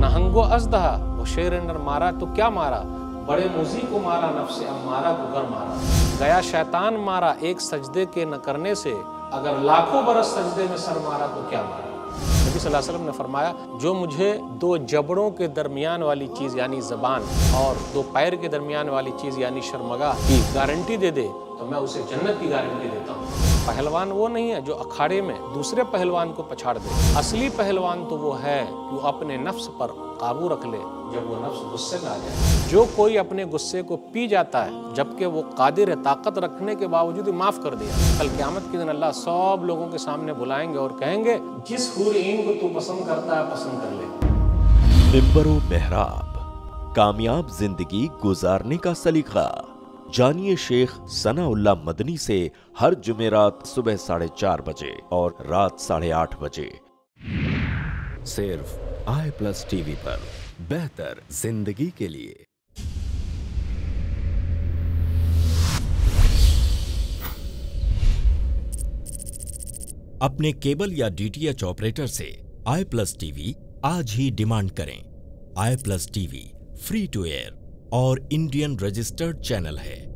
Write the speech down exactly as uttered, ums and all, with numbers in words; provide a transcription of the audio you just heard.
नहंगो अजदहा, वो शेर नर मारा तो क्या मारा, बड़े मुजी को मारा नफ्से अम्मारा को घर मारा। गया शैतान मारा एक सजदे के न करने से, अगर लाखों बरस सजदे में सर मारा तो क्या मारा। नबी सल्लल्लाहु अलैहि वसल्लम ने फरमाया, जो मुझे दो जबड़ों के दरमियान वाली चीज़ यानी ज़बान और दो पैर के दरमियान वाली चीज़ यानी शर्मगाह की गारंटी दे दे तो मैं उसे जन्नत की गारंटी देता हूँ। पहलवान वो नहीं है जो अखाड़े में दूसरे पहलवान को पछाड़ दे। असली पहलवान तो वो है कि वो अपने नफ्स पर काबू रख ले जब वो नफ्स गुस्से में आ जाए। जो कोई अपने गुस्से को पी जाता है जबकि वो कादिर है, ताकत रखने के बावजूद ही माफ़ कर दिया, कल क़यामत के दिन अल्लाह सब लोगों के सामने बुलाएंगे और कहेंगे, जिस हूर-ए-ईन को तू पसंद करता है पसंद कर ले। मिंबर व मेहराब, कामयाब जिंदगी गुजारने का सलीका। जानिए शेख सनाउल्लाह मदनी से हर जुमेरात सुबह साढ़े चार बजे और रात साढ़े आठ बजे सिर्फ आई प्लस टीवी पर, बेहतर जिंदगी के लिए। अपने केबल या डीटीएच ऑपरेटर से आई प्लस टीवी आज ही डिमांड करें। I plus TV free to air और इंडियन रजिस्टर्ड चैनल है।